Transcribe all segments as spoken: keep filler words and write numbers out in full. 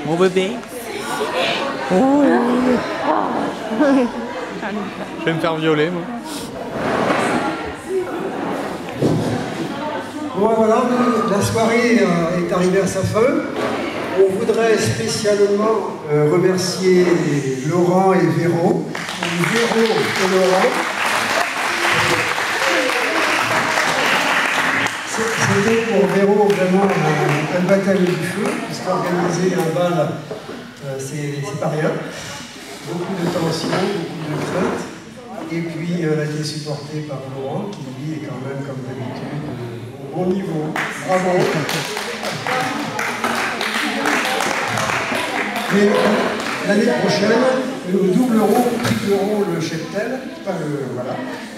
Mon bébé. Oh. Je vais me faire violer, moi. Bon, voilà, la soirée euh, est arrivée à sa fin. On voudrait spécialement euh, remercier Laurent et Véro, Véro et Laurent. C'était pour Véro vraiment un, un baptême du feu, puisqu'organiser un bal, euh, c'est pas rien. Beaucoup de tension, beaucoup de crainte. Et puis euh, elle a été supportée par Laurent, qui lui est quand même, comme d'habitude, euh, au bon niveau. Bravo. Mais l'année prochaine, nous doublerons, triplerons le cheptel. Enfin, le, voilà.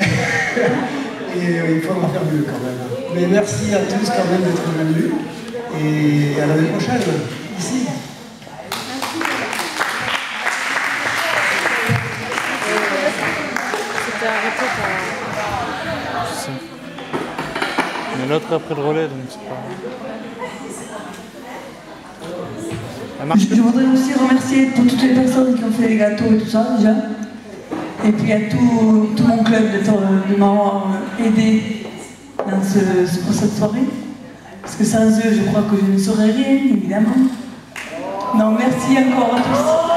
Et euh, il faudra faire mieux quand même. Mais merci à tous quand même d'être venus. Et à l'année prochaine, ici. C'était arrêté par... Je sais. Mais l'autre a pris le relais, donc c'est pas... Ça marche. Je voudrais aussi remercier pour toutes les personnes qui ont fait les gâteaux et tout ça déjà. Et puis à tout, tout mon club de, de m'avoir aidé dans ce, pour cette soirée. Parce que sans eux, je crois que je ne saurais rien, évidemment. Non, merci encore à tous.